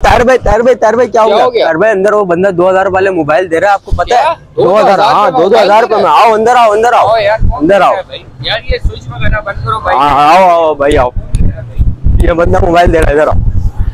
तार भाई क्या हो गया? तार भाई अंदर वो बंदा 2000 वाले मोबाइल दे रहा है, आपको पता है? 2000, हाँ 2000 रुपए में। आओ अंदर आओ, अंदर आओ, अंदर आओ यार। ये स्विच वगैरह बंद करो भाई। हाँ आओ आओ भाई आओ, ये बंदा मोबाइल दे रहा है, इधर आओ।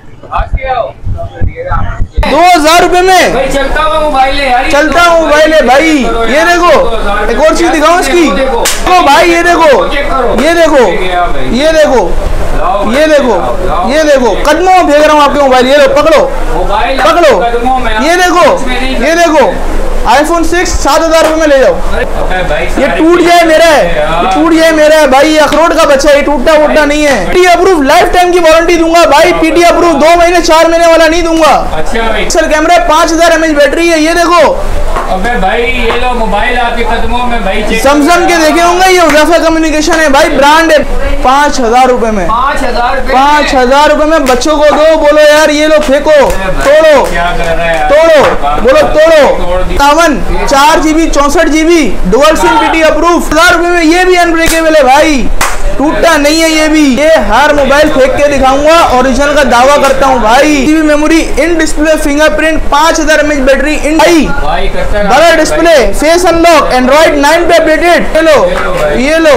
2000 रुपए में भाई चलता हुआ मोबाइल है यार, चलता हुआ मोबाइल है भाई। ये देखो, एक और चीज दिखाऊं इसकी। देखो भाई, ये देखो, ये देखो, ये देखो, ये देखो, ये देखो, कदमों में फेंक रहा हूँ आपके मोबाइल। ये लो, पकड़ो पकड़ो, ये देखो, ये देखो, iPhone 6 7000 रुपए में ले जाओ। ये टूट जाए मेरा है, ये टूट जाए मेरा है भाई, अखरोट का बच्चा है, ये टूटता वूटता नहीं है। पीटी अप्रूव लाइफ टाइम की वारंटी दूंगा भाई, पीटी अप्रूव 2 महीने 4 महीने वाला नहीं दूंगा। अच्छा भाई, पिक्सल कैमरा 5000 mAh बैटरी है। ये देखो, अबे भाई ये लो मोबाइल आपके कदमों में भाई। सैमसंग के देखे होंगे, ये वेफा कम्युनिकेशन है भाई, ब्रांड है। 5000 रुपए में, 5000 रुपए में बच्चों को दो। बोलो यार, ये लो फेंको, तोड़ो, क्या कर रहा है? तोड़ो, बोलो तोड़ो। 4GB 64GB dual SIM PT approve 1000 रुपए में। ये भी अनब्रेकेबल है भाई, टूटता नहीं है ये भी। ये हर मोबाइल फेंक के दिखाऊंगा, ओरिजिनल का दावा करता हूँ भाई। GB memory, in display fingerprint, 5000 mAh battery, इन भाई बड़ा डिस्प्ले, फेस अनलॉक, एंड्रॉइड 9 पे अपडेटेड। ये लो, ये लो,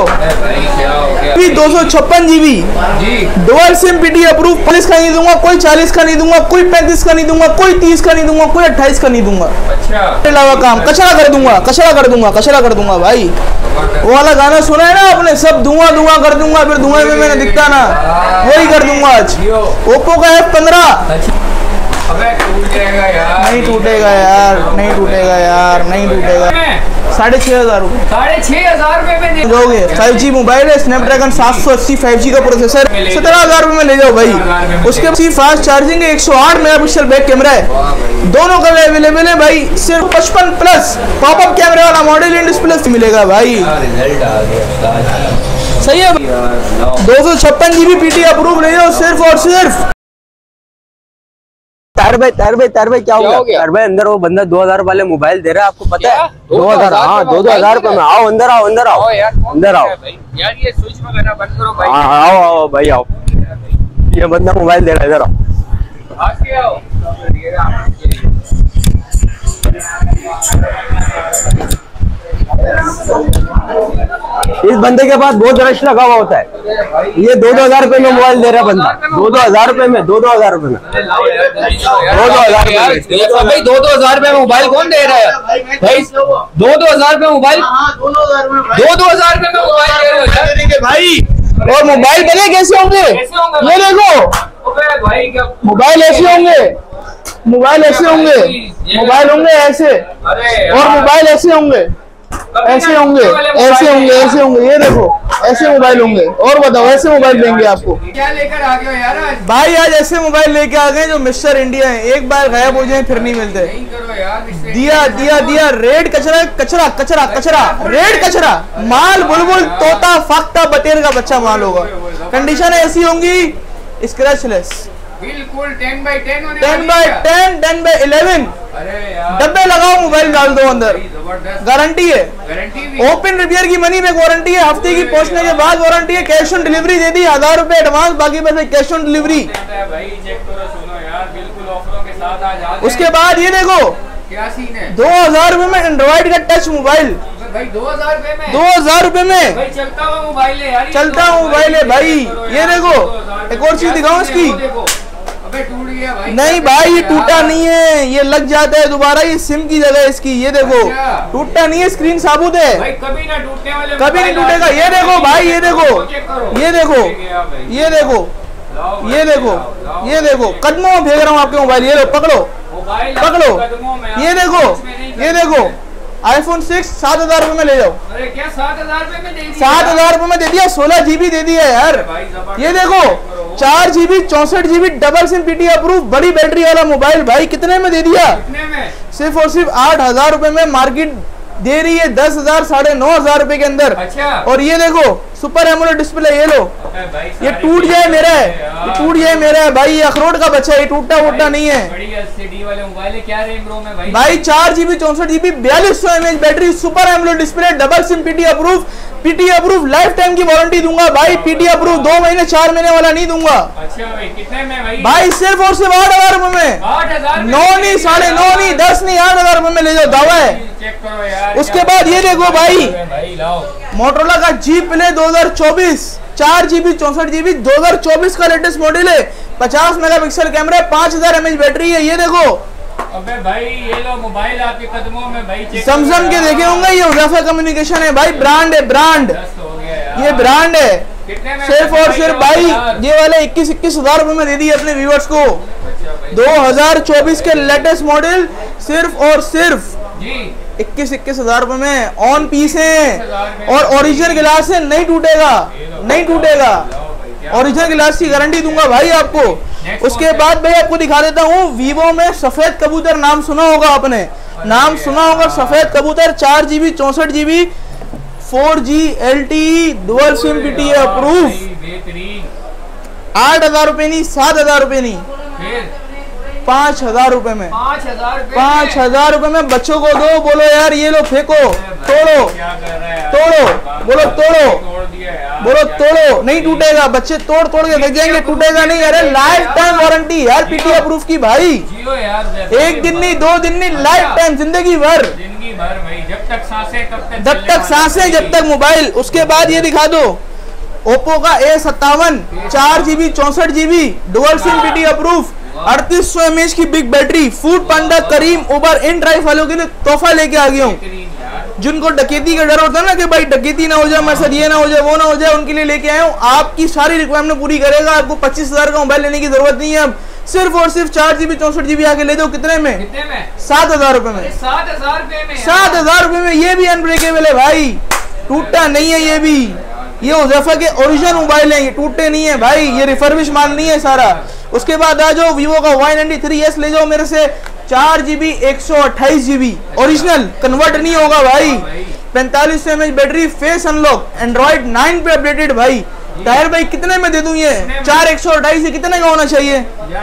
256GB dual SIM PT approve. 40 का नहीं दूंगा, कोई 40 का नहीं दूंगा, कोई 35 का नहीं दूंगा, कोई 30 का नहीं दूंगा, कोई 28 का नहीं दूंगा। अच्छा, अलावा काम कचरा कर दूंगा, कचरा कर दूंगा, कचरा कर दूंगा भाई। वो वाला गाना सुना है ना आपने, सब धुआं धुआं कर दूंगा, फिर धुएं में मैंने दिखता ना, वही कर दूंगा आज। ओप्पो का F15 अबे टूट जाएगा यार। नहीं टूटेगा यार, नहीं टूटेगा यार, नहीं टूटेगा। 6500 रुपए, 6500 रुपए में दे दोगे। 5G मोबाइल है, स्नैपड्रैगन 780 5G का प्रोसेसर, 17000 रुपए में ले जाओ भाई। उसके फास्ट चार्जिंग है, 108 मेगापिक्सल बैक कैमरा है, दोनों कलर अवेलेबल है भाई। सिर्फ 55+ पॉपअप कैमरे वाला मॉडल इन डिस्प्ले मिलेगा भाई। सही है, 256GB पीटी अप्रूव ले जाओ सिर्फ और सिर्फ। तार भाई क्या हो गया? तार भाई अंदर वो बंदा 2000 वाले मोबाइल दे रहा है, आपको पता है? 2000, हाँ 2000 रुपए में। आओ अंदर आओ, अंदर आओ, अंदर आओ यार। ये स्विच वगैरह बंद करो भाई। हाँ आओ आओ भाई आओ, ये बंदा मोबाइल दे रहा है, इधर आओ। इस बंदे के पास बहुत रश लगा हुआ होता है। ये 2-2000 रुपए में मोबाइल दे रहा है बंदा, 2-2000 रुपए में, 2-2000 रुपए में, 2-2000 रुपए में मोबाइल कौन दे रहा है भाई? 2-2000 रुपए मोबाइल, 2-2000 रुपए में मोबाइल दे रहे हो भाई। और मोबाइल बने कैसे होंगे? ये देखो, मोबाइल ऐसे होंगे, मोबाइल ऐसे होंगे, मोबाइल होंगे ऐसे, और मोबाइल ऐसे होंगे, ऐसे होंगे, ऐसे होंगे, ऐसे होंगे। ये देखो, ऐसे मोबाइल होंगे। और बताओ, ऐसे मोबाइल देंगे आपको। क्या लेकर आ गए यार आज? भाई आज ऐसे मोबाइल लेके आ गए जो मिस्टर इंडिया है, एक बार गायब हो जाए फिर नहीं मिलते। दिया दिया दिया, रेड कचरा, कचरा कचरा कचरा, रेड कचरा माल, बुलबुल तोता फाख्ता बटेर का बच्चा माल होगा। कंडीशन ऐसी होंगी, स्क्रैचलेस, बिल्कुल 10x10 10x10, 10x11। डब्बे लगाओ, मोबाइल डाल दो अंदर, गारंटी है। ओपन रिपेयर की मनी बैक वारंटी है, हफ्ते की पहुंचने के बाद वारंटी है। कैश ऑन डिलीवरी दे दी, 1000 रुपए एडवांस, बाकी पैसे कैश ऑन डिलीवरी। उसके बाद ये देखो, क्या सीन है? 2000 रुपए में एंड्रॉइड का टच मोबाइल भाई, 2000 रुपए में, 2000 रुपए में भाई चलता हुआ मोबाइल है यार, चलता हुआ मोबाइल है भाई। ये देखो, एक और चीज दिखाऊं इसकी। अबे टूट गया भाई। नहीं भाई, ये टूटा नहीं है, ये लग जाता है दोबारा, ये सिम की जगह है इसकी। ये देखो, टूटा नहीं है, स्क्रीन साबुत है भाई, कभी ना टूटने वाले, कभी नहीं टूटेगा। ये देखो भाई, ये देखो, ये देखो, ये देखो, ये देखो, ये देखो, कदमों में फेंक रहा हूँ आपके मोबाइल। ये लो, पकड़ो पकड़ो, ये देखो, ये देखो, iPhone 6 7000 रुपए में ले जाओ। अरे क्या 7000 रुपए में दे दिया? 7000 रुपए में दे दिया, 16GB दे दिया यार। ये देखो, 4GB 64GB double SIM PT approve, बड़ी बैटरी वाला मोबाइल भाई, कितने में दे दिया? कितने में? सिर्फ और सिर्फ 8000 रुपए में। मार्केट दे रही है 10,000 साढ़े 9,000 रुपए के अंदर। अच्छा। और ये देखो, सुपर एमोलेड डिस्प्ले, ये लो, ये टूट जाए मेरा है, ये टूट जाए मेरा है भाई, ये अखरोट का बच्चा है, ये टूटता वूटता नहीं है। बड़ी एलसीडी वाले मोबाइल है, क्या रैम रोम है भाई? 4GB 64GB 4200 mAh battery, super AMOLED display, double SIM PT approve, PT approve life time की वारंटी दूंगा भाई। पीटी अप्रूव 2 महीने 4 महीने वाला नहीं दूंगा। अच्छा भाई, कितने में भाई? भाई सिर्फ और सिर्फ 8000 रुपए में। 9 नहीं, 9.5 नहीं, 10 नहीं, 8,000 रुपए में ले जाओ, दावा है। चेक करो यार। उसके बाद ये देखो भाई, भाई लाओ मोटरोला का जी प्ले 2024 4GB 64GB 2024 का लेटेस्ट मॉडल है। 50 मेगापिक्सल कैमरा, 5000 mAh बैटरी है। ये देखो, अबे भाई ये लो मोबाइल आपके कदमों में भाई। चेक सैमसंग के देखे होंगे, ये उजाफा कम्युनिकेशन है भाई, ब्रांड है, ब्रांड, ये ब्रांड है। सिर्फ और सिर्फ भाई ये वाले 21 हजार रुपए में दे दिए अपने व्यूअर्स को। 2024 के लेटेस्ट मॉडल सिर्फ और सिर्फ 21 हजार रुपए में, ऑन पीस है और ओरिजिनल गिलास है, नहीं टूटेगा, नहीं टूटेगा, ओरिजिनल गिलास की गारंटी दूंगा भाई आपको। उसके बाद भाई आपको दिखा देता हूँ, वीवो में सफेद कबूतर, नाम सुना होगा आपने, नाम सुना होगा सफेद कबूतर, 4GB 64GB 4G LTE dual SIM PTA approve. 8,000 रुपए नहीं, 7,000 रुपए नहीं, 5,000 रुपए में, 5,000 रुपए में बच्चों को दो। बोलो यार ये लो, फेंको, तोड़ो, तोड़ो, बोलो तोड़ो, बोलो तोड़ो, नहीं टूटेगा, बच्चे तोड़ तोड़ के देख जाएंगे, टूटेगा नहीं। अरे लाइफ टाइम वारंटी यार, PTA अप्रूव की भाई, एक दिन नहीं, 2 दिन नहीं, लाइफ टाइम, जिंदगी भर भाई, जब तक सांसें तब तक, जब तक सांसें जब तक मोबाइल। उसके बाद ये दिखा दो, ओप्पो का A57 4GB 64GB dual SIM PTA approve, 3800 mAh की big battery, Foodpanda, Careem, Uber, InDrive वालों के लिए तोहफा लेके आ गया हूँ। जिनको डकैती का डर होता है ना कि भाई डकैती ना हो जाए, मेरे साथ ये ना हो जाए, वो ना हो जाए, उनके लिए लेके आया हूँ। आपकी सारी रिक्वायरमेंट पूरी करेगा। आपको 25,000 का मोबाइल लेने की जरूरत नहीं है। अब सिर्फ और सिर्फ 4GB 64GB आके ले जाओ। कितने में? 7,000 रुपए में, 7,000 रुपए में, 7,000 रुपए में। ये भी अनब्रेकेबल है भाई, टूटता नहीं है। ये भी, ये उजाफा के ओरिजिनल मोबाइल है, ये टूटे नहीं है भाई, ये रिफर्बिश माल नहीं है सारा। उसके बाद आ जाओ, वीवो का Y93s ले जाओ मेरे से, 4GB 128GB ओरिजिनल, कन्वर्ट नहीं होगा भाई, 4500 mAh battery, face unlock, Android 9 पे अपडेटेड भाई। टायर भाई कितने में दे दूं ये? 4 128 से कितने का होना चाहिए?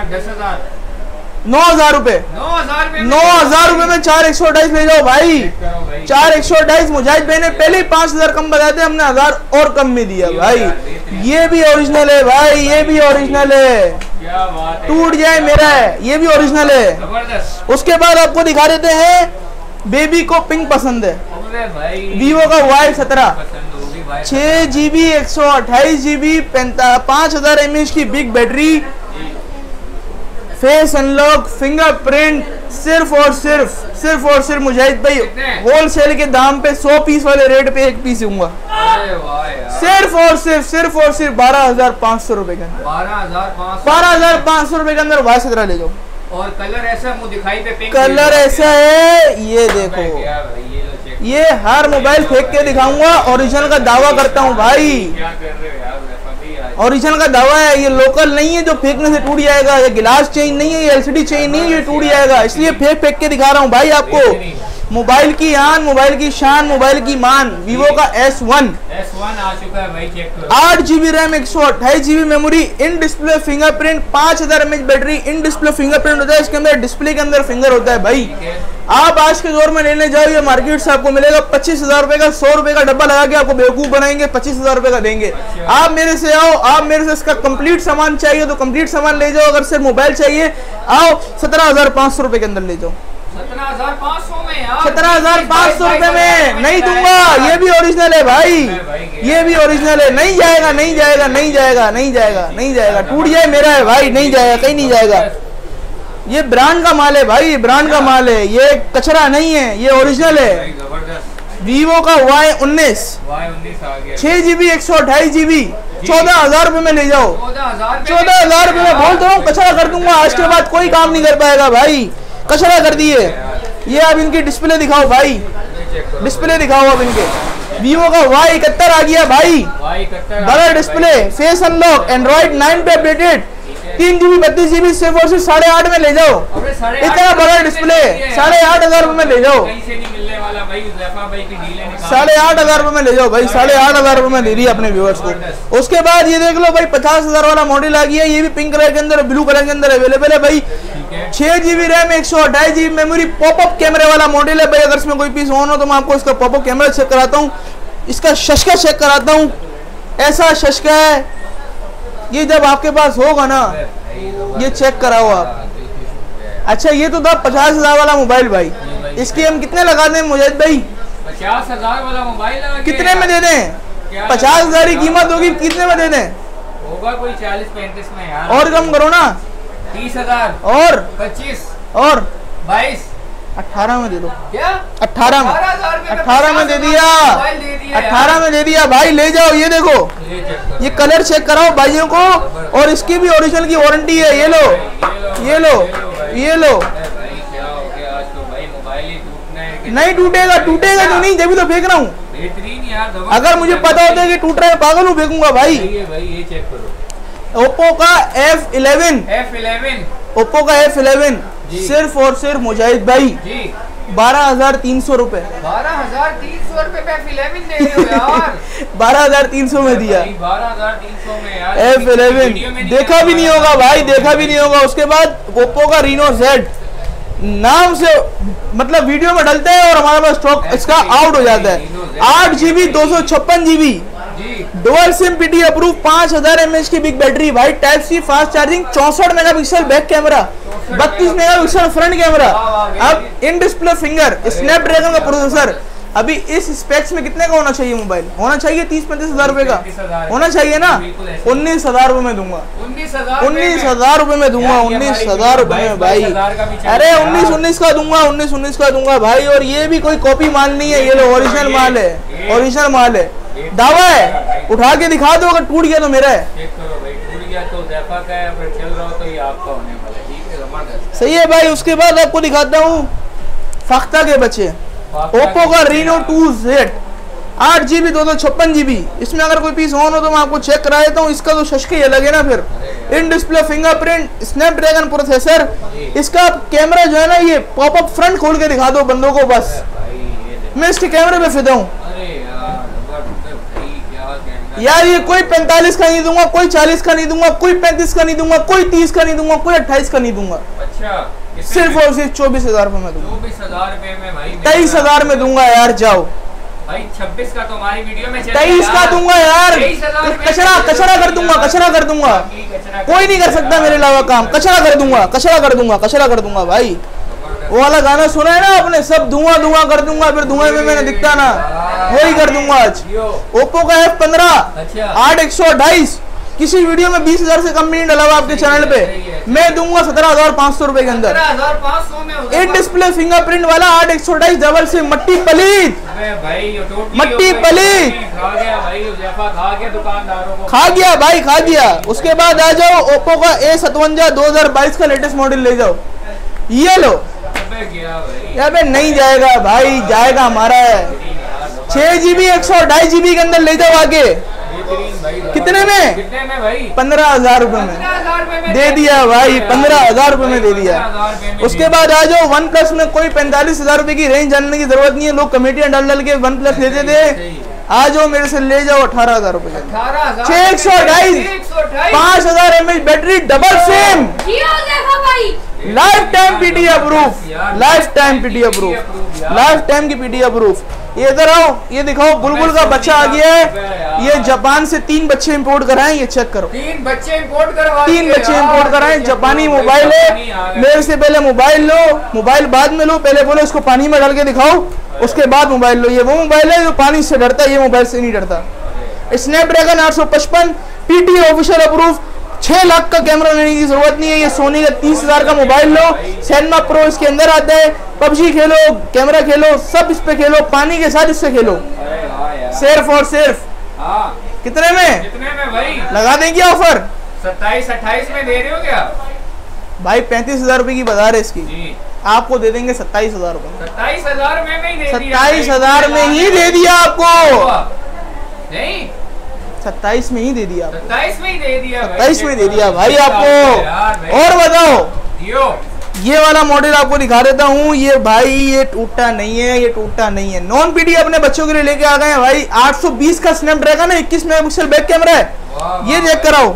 9,000 रुपए, 9,000 रुपए में 4 128 ले जाओ भाई। 4 128 मुजाहिद भाई ने पहले ही 5,000 कम बताते, हमने 1000 और कम में दिया भाई। ये भी ओरिजिनल है भाई, ये भी ओरिजिनल है, टूट जाए मेरा है, ये भी ओरिजिनल है। उसके बाद आपको दिखा देते हैं, बेबी को पिंक पसंद है, वीवो का Y17 6GB 128GB 5000 mAh की big battery, face unlock, fingerprint, सिर्फ और सिर्फ मुजाहिद भाई होलसेल के दाम पे 100 पीस वाले रेट पे 1 पीस दूंगा। सिर्फ और सिर्फ 12,500 रुपए के अंदर, 12,500 रुपए के अंदर Y17 ले जाओ। और कलर ऐसा मुंह दिखाई पे पिंक, कलर ऐसा है, ये देखो, ये हर मोबाइल फेंक के दिखाऊंगा। ओरिजिनल का दावा करता हूँ भाई, क्या कर रहे हो यार, ओरिजिनल का दावा है। ये लोकल नहीं है जो फेंकने से टूट जाएगा, ये गिलास चेंज नहीं है, ये LCD चेंज नहीं है, ये टूट जाएगा, इसलिए फेंक के दिखा रहा हूँ भाई आपको। मोबाइल की आन, मोबाइल की शान, मोबाइल की मान, वीवो का S1 आ चुका है भाई, चेक करो। 8GB RAM, 128GB memory, in display fingerprint, 5000 mAh battery, in display fingerprint होता है, इसके अंदर डिस्प्ले के अंदर फिंगर होता है भाई। आप आज के दौर में लेने जाओ, ये मार्केट से आपको मिलेगा 25,000 रुपए का, 100 रुपए का डब्बा लगा के आपको बेवकूफ बनाएंगे, 25,000 रुपए का देंगे। आप मेरे से आओ, आप मेरे से इसका कंप्लीट सामान चाहिए तो कंप्लीट सामान ले जाओ, अगर सिर्फ मोबाइल चाहिए आओ, 17,500 रुपए के अंदर ले जाओ। 17,500 रुपए में नहीं दूंगा, ये भी ओरिजिनल है भाई, ये भी ओरिजिनल है, नहीं जाएगा, नहीं जाएगा, नहीं जाएगा, नहीं जाएगा, नहीं जाएगा, टूट जाए मेरा है भाई, नहीं जाएगा, कहीं नहीं जाएगा। ये ब्रांड का माल है भाई, ब्रांड का माल है, ये कचरा नहीं है, ये ओरिजिनल है। वीवो का Y19 6GB 128GB 14,000 रुपए में ले जाओ। 14,000 रुपए में बोल रहा हूँ, कचरा कर दूंगा, आज के बाद कोई काम नहीं कर पाएगा भाई, कचरा कर दिए। ये अब इनकी डिस्प्ले दिखाओ भाई, डिस्प्ले दिखाओ अब इनके। वीवो का Y71 आ गया भाई, बड़ा डिस्प्ले, फेस अनलॉक, एंड्रॉइड 9 पे अपडेटेड, 3GB 32GB सिर्फ और सिर्फ 8,500 में ले जाओ। इतना बड़ा डिस्प्ले 8,500 रुपए में ले जाओ, 8,500 रुपए में ले जाओ भाई, 8,500 रुपए में ले रही है अपने व्यूअर्स को। उसके बाद ये देख लो भाई, 50,000 वाला मॉडल आ गया, ये भी पिंक कलर के अंदर, ब्लू कलर के अंदर अवेलेबल है भाई। 6GB RAM, 128GB memory, popup कैमरे वाला मॉडल है भाई। अगर इसमें कोई पीस ऑन हो तो मैं आपको इसका पॉपअप कैमरा चेक कराता हूँ, इसका शशका चेक कराता हूँ। ऐसा शशका है, ये जब आपके पास होगा ना, ये चेक कराओ आप, अच्छा ये तो था 50,000 वाला मोबाइल भाई, इसकी हम कितने लगा दें मुजाहिद भाई? 50,000 वाला मोबाइल कितने में दे दें? 50,000 की कीमत होगी, कितने में दे दें? होगा कोई 40-35 में यार। और कम करो ना। 30,000 और 25 और 22 18 में दे दो। क्या 18 में? 18 में दे दिया, 18 में दे दिया भाई। ले जाओ, ये देखो, ये कलर चेक कराओ भाइयों को, और इसकी भी ओरिजिनल की वारंटी है। ये लो, ये लो, ये लो। नहीं टूटेगा, टूटेगा तो नहीं, जब तो फेंक रहा हूँ। बेहतरीन यार, अगर मुझे पता होता है कि टूट रहा है पागल हूँ, फेंकूंगा भाई। ये चेक करो, ओप्पो का F11, ओप्पो का F11 सिर्फ और सिर्फ मुजाहिद भाई 12,300 रुपए। 12,300 रुपए पे F11 दे रहे हो यार। 12,300 में दिया 12,300 में यार। F11 देखा भी नहीं होगा भाई, देखा भी नहीं होगा। उसके बाद ओप्पो का Reno Z, नाम से मतलब वीडियो में डलते हैं और हमारे पास स्टॉक इसका आउट हो जाता है। 8GB 256GB, dual SIM PT approve, 5000 mAh की बिग बैटरी भाई, type C fast charging, 64 megapixel back camera, 32 megapixel front camera, अब इन डिस्प्ले फिंगर, स्नैपड्रैगन का प्रोसेसर। अभी इस स्पेक्स में कितने का होना चाहिए मोबाइल? होना चाहिए 30-35 हजार रुपए का होना चाहिए ना। 19,000 रुपए में दूंगा, 19,000 रुपए में दूंगा, 19,000 रुपए में भाई। अरे 19 का दूंगा, 19 का दूंगा भाई। और ये भी कोई कॉपी माल नहीं है, ये लो ओरिजिनल माल है, ओरिजिनल माल है, दावा है। उठा के दिखा दो, अगर टूट गया तो मेरा है। सही है भाई। उसके बाद आपको दिखाता हूँ फख्ता के बच्चे, ओप्पो का Reno 2Z 8GB 256GB। इसमें अगर कोई पीस ऑन हो तो मैं आपको चेक करा देता हूँ। इसका तो शशके अलग है ना फिर। In display fingerprint, Snapdragon processor, इसका कैमरा जो है ना, ये पॉपअप फ्रंट खोल के दिखा दो बंदों को, बस मैं इसके कैमरे पे फिदा हूँ यार। ये कोई 45 का नहीं दूंगा, कोई 40 का नहीं दूंगा, कोई 35 का नहीं दूंगा, कोई 30 का नहीं दूंगा, कोई 28 का नहीं दूंगा। अच्छा, सिर्फ और सिर्फ 24,000 रुपए में दूंगा। 24,000 रुपए में भाई, 23,000 में दूंगा यार। जाओ भाई, 26 का तो हमारी वीडियो में 23 का दूंगा यार। कचरा कचरा कर दूंगा, कचरा कर दूंगा। कोई नहीं कर सकता मेरे अलावा काम। कचरा कर दूंगा, कचरा कर दूंगा, कचरा कर दूंगा भाई। वो वाला गाना सुना है ना आपने, सब धुआं धुआं कर दूंगा, फिर धुआं में मैंने दिखता ना, वही कर दूंगा आज। ओप्पो का F15 8/128, किसी वीडियो में 20,000 से कम नहीं डला हुआ आपके चैनल पे, मैं दूंगा 17,500 रुपए के अंदर। 8 डिस्प्ले फिंगरप्रिंट वाला 8/128 डबल से मट्टी पलीत, मट्टी पलीत खा गया भाई, खा गया। उसके बाद आ जाओ ओप्पो का A57 2022 का लेटेस्ट मॉडल ले जाओ। ये लो यार, नहीं जाएगा भाई, जाएगा हमारा है। 6GB 128GB के अंदर ले जाओ आगे। कितने में? 15,000 रुपए में दे दिया भाई, 15,000 रुपए में दे दिया। उसके बाद आ जाओ वन प्लस में, कोई 45,000 रुपए की रेंज जानने की जरूरत नहीं है। लोग कमेटियां डाल डाल के वन प्लस लेते थे। आ जाओ मेरे से ले जाओ 18,000 रुपए का 6/128 5000 mAh battery, double SIM, life time PT approve, life time PT approve, life time की पीटी अप्रूफ। ये इधर आओ, ये दिखाओ, बुलबुल का बच्चा आ गया है। ये जापान से 3 बच्चे इंपोर्ट कराए, ये चेक करो। 3 बच्चे इंपोर्ट करवाए, 3 बच्चे इंपोर्ट कराए। जापानी मोबाइल है। मेरे से पहले मोबाइल लो, मोबाइल बाद में लो। पहले बोलो इसको पानी में डाल के दिखाओ, उसके बाद मोबाइल लो। ये वो मोबाइल है जो पानी से डरता है, ये मोबाइल से नहीं डरता। Snapdragon 855 PT official approve. 6 lakh का कैमरा लेने की जरूरत नहीं है। ये सोनी का 30,000 का मोबाइल लो, सिनेमा प्रो इसके अंदर आता है। पबजी खेलो, कैमरा खेलो, सब इस पे खेलो, पानी के साथ इससे खेलो। सिर्फ और सिर्फ कितने में भाई लगा देंगे ऑफर? 27-28 में दे रहे हो क्या भाई? 35,000 रुपए की बाजार है इसकी, आपको दे देंगे 27,000 रुपए। 27,000 में ही दे दिया, 27,000 में ही दे दिया आपको। नहीं, 27 में ही दे दिया, 27 में ही दे दिया, 27 में दे दिया भाई आपको। और बताओ, ये वाला मॉडल आपको दिखा देता हूँ। ये भाई ये टूटा नहीं है, ये टूटा नहीं है। नॉन पीटी अपने बच्चों के लिए लेके आ गए हैं भाई। 820 का स्नैपड्रैगन है, 21 मेगापिक्सल बैक कैमरा है। ये चेक कराओ।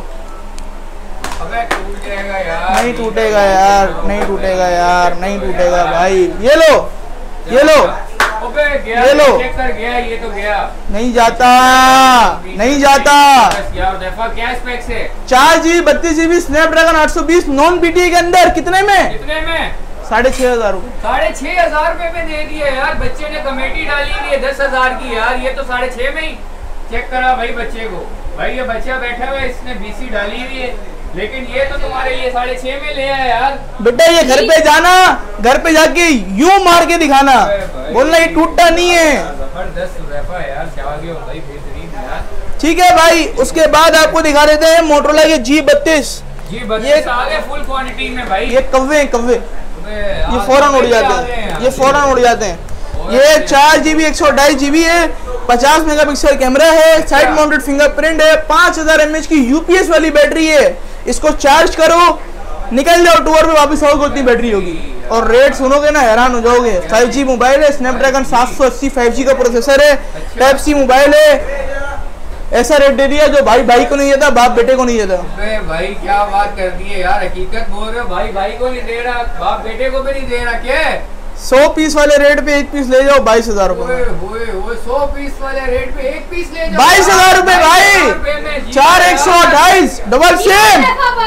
टूट जाएगा यार, नहीं टूटेगा यार, नहीं टूटेगा यार, नहीं टूटेगा भाई। ये लो, ये लो, अबे गया, ये लो। चेक कर गया, ये तो गया। नहीं जाता, नहीं जाता। बस यार दफा क्या स्पेक्स है? 4GB 32GB Snapdragon 820 non BTE के अंदर कितने में? कितने में? 6,500 रुपए। 6,500 रुपए में दे दिए यार। बच्चे ने कमेटी डाली हुई है 10,000 की यार, ये तो 6,500 में ही। चेक करा भाई बच्चे को, भाई ये बच्चा बैठा हुआ है, इसने BC डाली हुई है, लेकिन ये तो तुम्हारे लिए 6,500 में ले आया यार। बेटा ये घर पे जाना, घर पे जाके यूं मार के दिखाना, बोलना ये टूटता नहीं है। जबरदस्त रफा है यार, जागे हो भाई, बेहतरीन यार। ठीक है भाई, उसके बाद आपको दिखा देते हैं मोटरोला के G32। ये आगे फुल क्वांटिटी में भाई। ये कव्वे कव्वे ये फौरन उड़ जाते हैं, ये फौरन उड़ जाते हैं। ये 4GB 128GB है, 50 मेगापिक्सल कैमरा है, साइड माउंटेड फिंगरप्रिंट है, 5000 mAh की UPS वाली बैटरी है। इसको चार्ज करो, निकल जाओ टूर पे, वापस आओगे उतनी बैटरी होगी। और रेट सुनोगे ना हैरान हो जाओगे। 5G मोबाइल है, स्नैपड्रैगन 780 5G का प्रोसेसर है, टाइप C मोबाइल है। ऐसा रेट दे दिया जो भाई भाई को नहीं देता, बाप बेटे को नहीं देता। अबे भाई क्या बात कर दी है यार, हकीकत बोल रहे हो। भाई भाई को नहीं दे रहा, बाप बेटे को भी नहीं दे रहा। क्या 100 पीस वाले रेट पे एक पीस ले जाओ 22,000 रुपए। 100 पीस वाले रेट पे एक पीस ले जाओ 22,000 रुपए भाई। 4,128 डबल सिम,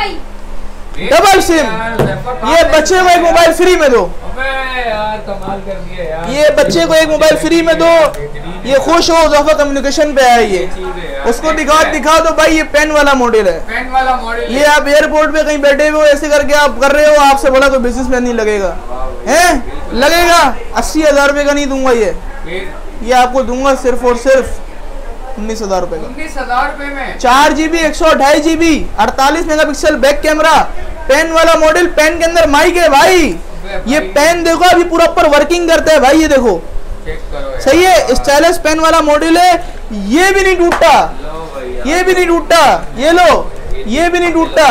डबल सिम। ये बच्चे को एक मोबाइल फ्री में दो। अबे यार कमाल कर दिया यार। ये बच्चे को एक मोबाइल फ्री में दो, ये खुश हो, ज़फ़ा कम्युनिकेशन पे आए। ये उसको दिखाओ तो भाई ये पेन वाला मॉडल है, पेन वाला मॉडल। ये आप एयरपोर्ट पे कहीं बैठे हुए हो, ऐसे करके आप कर रहे हो, आपसे बोला तो बिजनेस मैन नहीं लगेगा, हैं? लगेगा। 80,000 रुपए का नहीं दूंगा ये आपको दूंगा सिर्फ और सिर्फ 19,000 रुपए का। 19,000 रुपए में 4GB 128GB 48 megapixel back camera, pen वाला मॉडल, पेन के अंदर माइक है भाई। ये पेन देखो अभी पूरा ऊपर वर्किंग करता है भाई, ये देखो चेक करो। सही है, स्टाइलिश पेन वाला मॉडल है। ये भी नहीं टूटता, ये भी नहीं टूटता, ये लो, ये भी नहीं टूटता।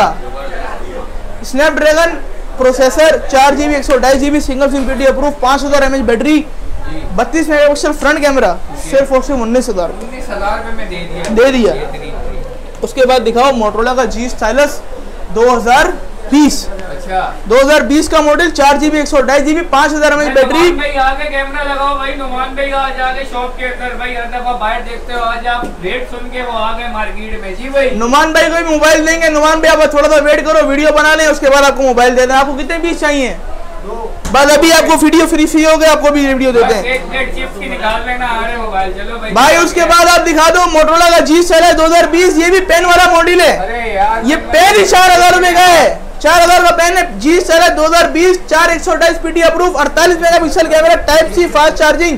Snapdragon processor, 4GB 128GB single SIM PTE approve, 5000 mAh battery, 32 megapixel front camera, सिर्फ और सिर्फ 19,000 रुपए में दे दिया। उसके बाद दिखाओ मोटरोला का G स्टाइलस 2020। अच्छा 2020 का model, 4GB 128GB 5000 mAh battery. भाई आगे कैमरा लगाओ भाई, नुमान भाई आज आगे शॉप के अंदर भाई, हर दफा बाहर देखते हो, आज आप रेट सुन के वो आ गए मार्केट में। जी भाई नुमान भाई को भी मोबाइल देंगे। नुमान भाई आप थोड़ा सा वेट करो, वीडियो बना लें, उसके बाद आपको मोबाइल दे दें। आपको कितने पीस चाहिए? बस अभी आपको वीडियो फ्री हो गया, आपको भी वीडियो देते हैं। एक प्लेट चिप्स की निकाल लेना, आ रहे मोबाइल। चलो भाई उसके बाद आप दिखा दो मोटरोला का G स्टाइलस 2020, ये भी पेन वाला मॉडल है। अरे यार ये पेन ही 4,000 रुपए का है, 4,000 का पेन है। G stylus 2020, 4,128 PTE approve, 48 megapixel camera, type C fast charging,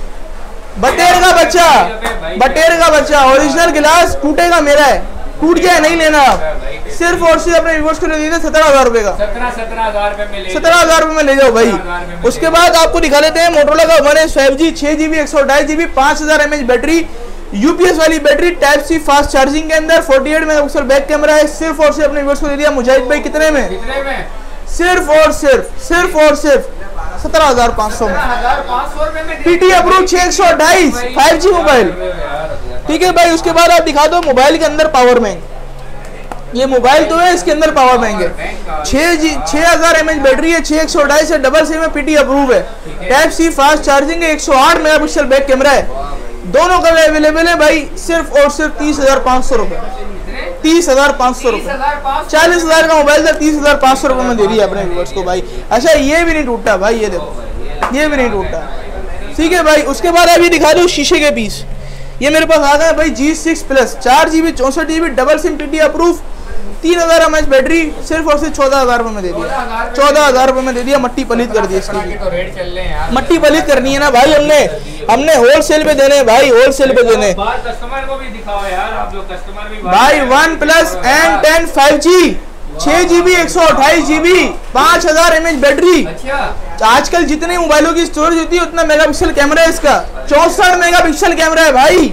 बटेर का बच्चा, बटेर का बच्चा, ओरिजिनल गिलास, टूटेगा मेरा है, टूट जाए नहीं लेना आप। सिर्फ और सिर्फ अपने व्यूअर्स को दे दीजिए 17,000 रुपए का। 17,000 रुपए में ले 17,000 रुपए में ले जाओ भाई। उसके बाद आपको दिखा देते हैं मोटरोला का 1S 5G 6GB 128GB 5000 mAh battery, UPS वाली battery, type C fast charging के अंदर, 48 मेगापिक्सल बैक कैमरा है। सिर्फ और सिर्फ अपने व्यूअर्स को दे दिया मुजाहिद भाई कितने में? सिर्फ और सिर्फ 17,500 में। 17,500 रुपए में PTE अप्रूव 628 5G मोबाइल। ठीक है भाई, उसके बाद आप दिखा दो मोबाइल के अंदर पावर बैंक। ये मोबाइल तो है, इसके अंदर पावर बैंक है। 6000 mAh बैटरी है, 6,128 से डबल सिम में PTE अप्रूव है, टाइप C फास्ट चार्जिंग है, 108 मेगापिक्सल बैक कैमरा है। दोनों कलर अवेलेबल है भाई। सिर्फ और सिर्फ 30,500 रुपए, 30,500 रुपए। 40,000 का मोबाइल था, 30,500 रुपए में दे दिया अपने व्यूअर्स को भाई। अच्छा ये भी नहीं टूटता भाई, ये देखो ये भी नहीं टूटता। ठीक है भाई, उसके बाद अभी दिखा दो शीशे के पीस। ये मेरे पास आ गया भाई G6 plus, 4GB 64GB double SIM PTE approve, 3000 mAh battery, सिर्फ और सिर्फ 14,000 रुपए में दे दिया। 14,000 रुपए में दे दिया, मट्टी पलित कर दी इसकी। तो रेट चल रहे हैं यार, मट्टी पलित करनी है ना भाई, हमने होलसेल पे देने भाई, होलसेल पे देने। कस्टमर को भी दिखाओ यार, आप लोग कस्टमर भी भाई OnePlus N10 5G 6GB 128GB 5000 mAh battery. अच्छा आजकल जितने मोबाइलों की स्टोरेज होती है उतना मेगापिक्सल कैमरा है इसका, 64 मेगापिक्सल कैमरा है भाई,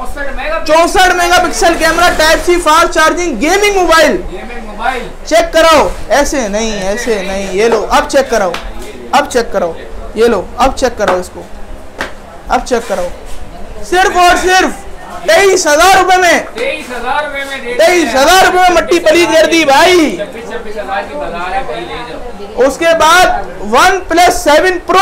64 megapixel camera, type C fast charging, gaming mobile. Check कराओ, ऐसे नहीं ऐसे नहीं, ये लो अब चेक कराओ, अब चेक कराओ, ये लो अब चेक कराओ इसको, अब चेक कराओ। सिर्फ और सिर्फ 23,000 रुपए में, 23,000 रुपए में, 23,000 रुपए में मट्टी पलीद कर दी भाई। 26,000 की बाजार है भाई, ले जाओ। उसके बाद OnePlus 7 Pro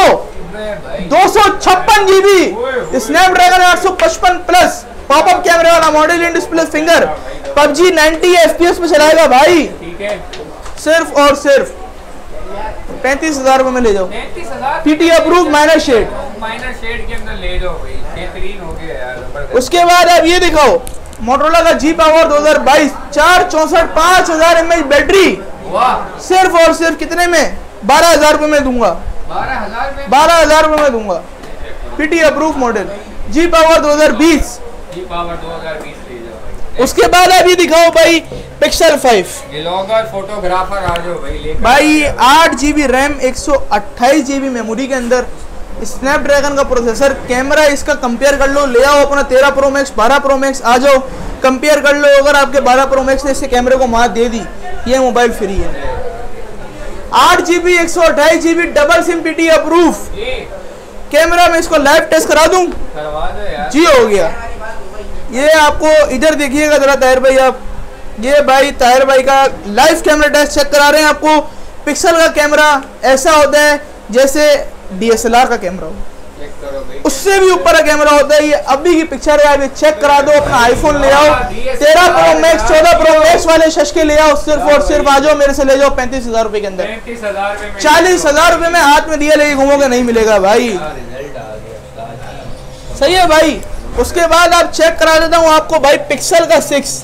256 GB Snapdragon 855 plus popup कैमरे वाला model, in display finger, PUBG 90 FPS पे चलाएगा भाई। ठीक है, सिर्फ और सिर्फ 35,000 रुपए में ले जाओ। 35,000 PT अप्रूव माइनर शेड के अंदर ले जाओ भाई, बेहतरीन हो गया यार, जबरदस्त। उसके बाद अब ये दिखाओ मोटरोला का G पावर 2022 464 5000 mAh बैटरी, वाह, सिर्फ और सिर्फ कितने में? 12,000 रुपए में दूंगा। 12,000 में 12,000 रुपए में दूंगा। PT approve model G power 2020। G power 2020 ले जाओ भाई। उसके बाद अभी दिखाओ भाई पिक्सल 5 व्लॉगर फोटोग्राफर आ जाओ भाई लेकर। भाई 8 GB रैम 128 GB मेमोरी के अंदर, स्नैपड्रैगन का प्रोसेसर, कैमरा इसका कंपेयर कर लो, ले आओ अपना 13 प्रो मैक्स 12 प्रो मैक्स, आ जाओ कंपेयर कर लो। अगर आपके 12 प्रो मैक्स ने इससे कैमरे को मात दे दी, ये मोबाइल फ्री है। 8 GB 128 GB double SIM PT approve camera में, इसको लाइव टेस्ट करा दूं? करवा दो यार जी, हो गया। ये आपको इधर देखिएगा जरा ताहिर भाई, आप ये भाई ताहिर भाई का लाइव कैमरा टेस्ट चेक करा रहे हैं आपको। पिक्सल का कैमरा ऐसा होता है जैसे DSLR का कैमरा हो, चेक करो भाई। उससे भी ऊपर का कैमरा होता है। ये अभी की पिक्चर है, अभी चेक करा दो। अपना आईफोन ले आओ, 13 प्रो मैक्स 14 प्रो मैक्स वाले शशके ले आओ, सिर्फ और सिर्फ आ जाओ मेरे से ले जाओ 35,000 रुपए के अंदर। 35,000 में 40,000 रुपए में हाथ में दिया लेके घूमोगे, नहीं मिलेगा भाई। रिजल्ट आ गया, सही है भाई। उसके बाद आप चेक करा देता हूँ आपको भाई पिक्सल का 6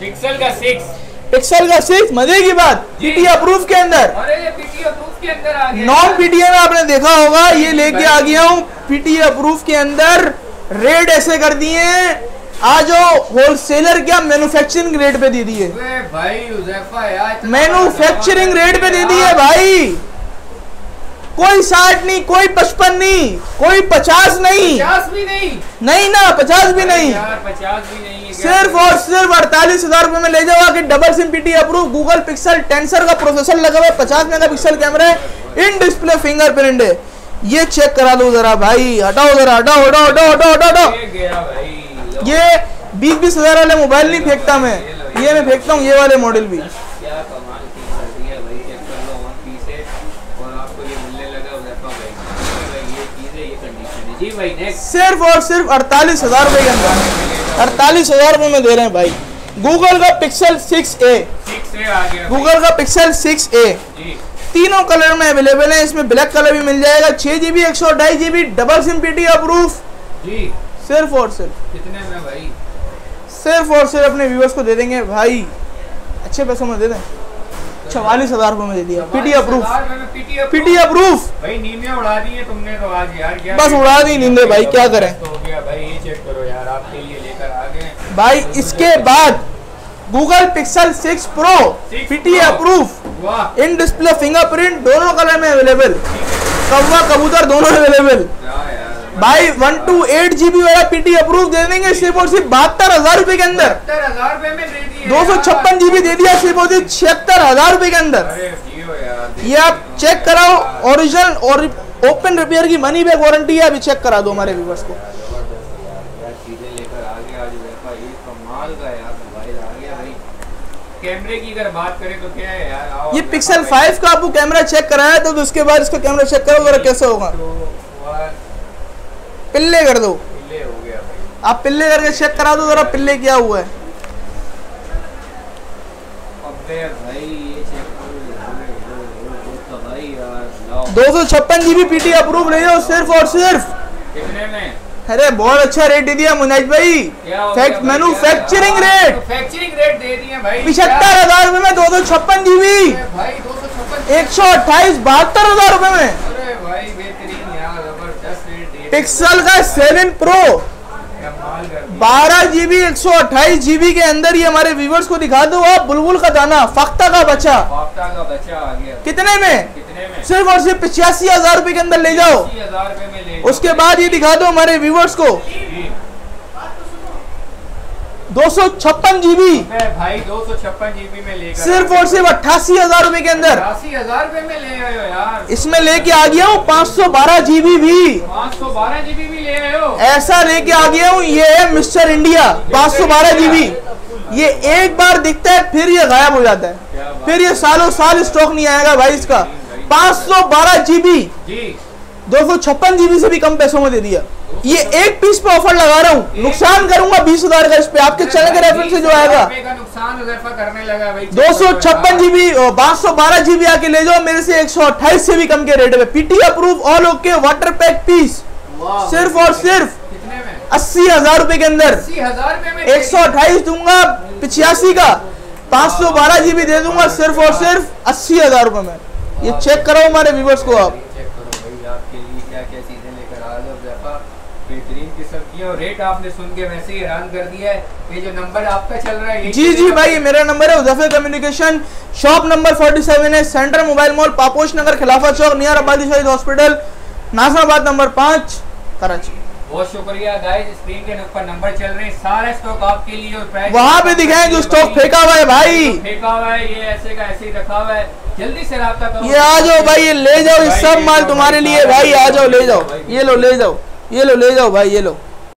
मजे की बात PT अप्रूव के अंदर। अरे ये PT अप्रूव के अंदर आ गया। नॉन PTA में आपने देखा होगा, ये लेके आ गया हूँ PT अप्रूव के अंदर। रेट ऐसे कर दिए हैं, आज होलसेलर क्या मैन्युफैक्चरिंग रेट पे दे दिए भाई, हुज़ैफा यार, मैन्युफैक्चरिंग रेट पे दे दिए भाई। कोई 60 नहीं, कोई 55 नहीं, कोई 50 नहीं, 50 भी नहीं, नहीं ना 50 भी नहीं, यार 50 भी नहीं है। सिर्फ और सिर्फ 48,000 रुपए में ले जाओ कि double SIM PT approve, Google Pixel Tensor का प्रोसेसर लगा हुआ है, 50 मेगापिक्सल कैमरा है, इन डिस्प्ले फिंगरप्रिंट है। ये चेक करा दो जरा भाई। हटाओ जरा, हटाओ हटाओ हटाओ हटाओ हटाओ। ये गया भाई, ये 20,000 वाले मोबाइल नहीं फेंकता मैं, ये मैं फेंकता हूँ ये वाले मॉडल भी। क्या कमाल की कर दी है भाई, चेक कर लो वन पीस है और आपको ये मिलने लगा हुज़ैफा भाई। ये चीज़ है, ये कंडीशन है जी भाई। नेक्स्ट सिर्फ और सिर्फ 48,000 रुपए के अंदर, 48,000 रुपए में दे रहे हैं भाई। गूगल का पिक्सल 6a, 6 आ गया गूगल का पिक्सल 6a जी। तीनों कलर में अवेलेबल है। इसमें ब्लैक कलर भी मिल जाएगा। 6 GB 128 GB double SIM PT approve, जी सिर्फ और सिर्फ कितने में भाई? सिर्फ और सिर्फ अपने व्यूअर्स को दे देंगे भाई, अच्छे पैसों में दे दें। 44,000 रुपए में दे दिया PT अप्रूव, PT अप्रूव भाई। नींदें उड़ा दी है तुमने तो आज यार, क्या बस उड़ा दी नींदें भाई, क्या करें। तो हो गया भाई, ये चेक करो यार, आपके लिए लेकर आ गए भाई। इसके बाद Google Pixel 6 pro PT approve, वाह, इन डिस्प्ले फिंगरप्रिंट, दोनों कलर में अवेलेबल, कौवा कबूतर दोनों अवेलेबल भाई। 128 GB वाला PT अप्रूव दे देंगे सिर्फ और सिर्फ 72,000 रुपए के अंदर। 72,000 रुपए में दे दिए। 256 GB दे दिया सिर्फ और सिर्फ 76,000 रुपए के अंदर। अरे जियो यार, ये आप चेक कराओ, ओरिजिनल और ओपन रिपेयर की मनी बैक वारंटी है। अभी चेक करा दो हमारे व्यूअर्स को। यार चीजें लेकर आ गया आज वेफा, ये कमाल का यार मोबाइल आ गया भाई। कैमरे की अगर बात करें तो क्या है यार, आओ ये पिक्सल 5 का आपको कैमरा चेक कराया तो उसके बाद इसका कैमरा चेक करो जरा कैसा होगा। पिल्ले कर दो, पिल्ले हो गया भाई। आप पिल्ले करके चेक करा दो जरा पिल्ले क्या हुआ है। अबे भाई ये चेक करो भाई यार। 256 GB PT अप्रूव ले जाओ सिर्फ और सिर्फ। कितने में? अरे बहुत अच्छा रेट दे दिया मुनाज भाई, मैन्युफैक्चरिंग रेट, मैन्युफैक्चरिंग रेट दे दिए भाई। 75,000 रुपए में 256 GB, भाई 256 128 72,000 रुपए में। अरे भाई बेहतरीन यार, जबरदस्त रेट दे। पिक्सल का 7 प्रो 12 GB 128 GB के अंदर, ये हमारे व्यूअर्स को दिखा दो आप। बुलबुल का दाना, फख्ता का बच्चा आ गया। कितने में? कितने में? सिर्फ और सिर्फ 85,000 रुपए के अंदर ले जाओ। 80,000 रुपए में ले। उसके बाद ये दिखा दो हमारे व्यूअर्स को 256 GB भाई 256 GB में लेकर सिर्फ और सिर्फ 88,000 रुपए के अंदर। 80,000 रुपए में ले आए हो यार। इसमें लेके आ गया हूँ 512 GB भी, 512 GB भी ले आए हो। ऐसा लेके आ गया हूँ। ये है मिस्टर इंडिया 512 GB। ये एक बार दिखता है फिर ये गायब हो जाता है, फिर ये सालों साल स्टॉक नहीं आएगा भाई इसका। 512 GB जी 256 GB से भी कम पैसों में दे दिया। ये एक पीस पे ऑफर लगा रहा हूँ, नुकसान करूंगा 20,000 का इस पे, आपके चैनल के रेफरेंस से जो आएगा। नुकसान करने लगा भाई। 256 GB 512 GB आके ले जाओ मेरे से 128 से भी कम के रेट में। PT approve all okay water pack piece सिर्फ और सिर्फ 80,000 रुपए के अंदर। 128 दूंगा 85 का, 512 GB दे दूंगा सिर्फ और सिर्फ 80,000 रुपए में। ये चेक कराओ हमारे व्यूवर्स को आप। आपके लिए क्या क्या चीजें लेकर आ जाओ ज़फ़ा, बेहतरीन किस्म की। और रेट आपने सुन के वैसे ही हैरान कर दिया है। ये जो नंबर आपका चल रहा है जी भाई मेरा नंबर है ज़फ़र कम्युनिकेशन, शॉप नंबर 47 है, centre mobile mall, Paposh Nagar, Khilafat Chowk, near आबादी शहीद हॉस्पिटल, नासराबाद नंबर 5, कराची। बहुत शुक्रिया गाइस, स्क्रीन के ऊपर नंबर चल रहे हैं, सारा स्टॉक आपके लिए। और प्राइस वहाँ पे दिखाएं जो स्टॉक फेंका हुआ है भाई, फेंका हुआ है, ये ऐसे का ऐसे ही रखा हुआ है। जल्दी से राब्ता करो, ये आ जाओ भाई, ये ले जाओ, ये सब माल तुम्हारे लिए भाई, आ जाओ ले जाओ, ये लो ले जाओ, ये लो ले जाओ भाई, ये लो।